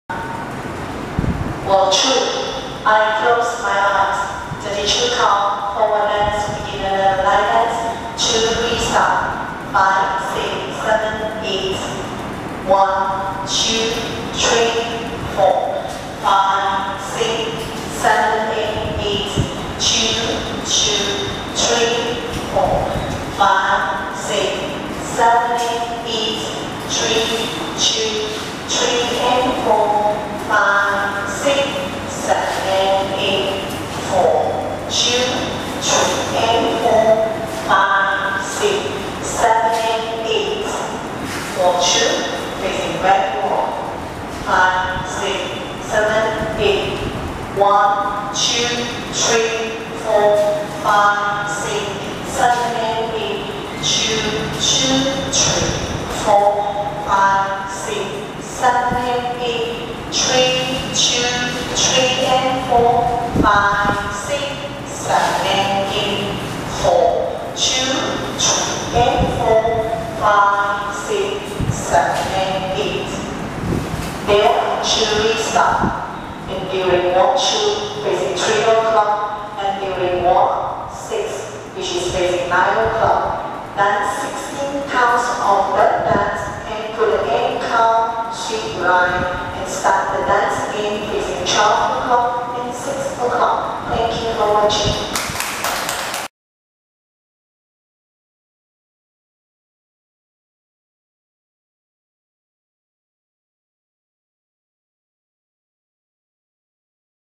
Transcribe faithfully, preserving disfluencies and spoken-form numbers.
Well, true. I close my eyes. The teacher count forward dance, begin another line dance, two, three, stop. Five, six, seven, eight. One, two, three, four. Five, six, seven, eight, eight. Two, two, three, four. Five, six, seven, eight, eight. Three, two, three, and four. Five, six, seven, eight, four. Two, three, and four. Five, six, seven, eight. Four, two, facing back wall. Five, six, seven, eight. One, two, three, four, five, six, seven, and eight. Two, two, three, four, five, six, seven, and eight. Three, two, three, and four, five, six, seven, and eight. Four, two, three, and four, five, six, seven, and eight. There, two, stop. And during walk, two, facing three o'clock, and during walk, six, which is facing nine o'clock. Dance sixteen counts of that dance, and put an eight count, sweep line, and start the dance again facing twelve o'clock and six o'clock. Thank you for watching.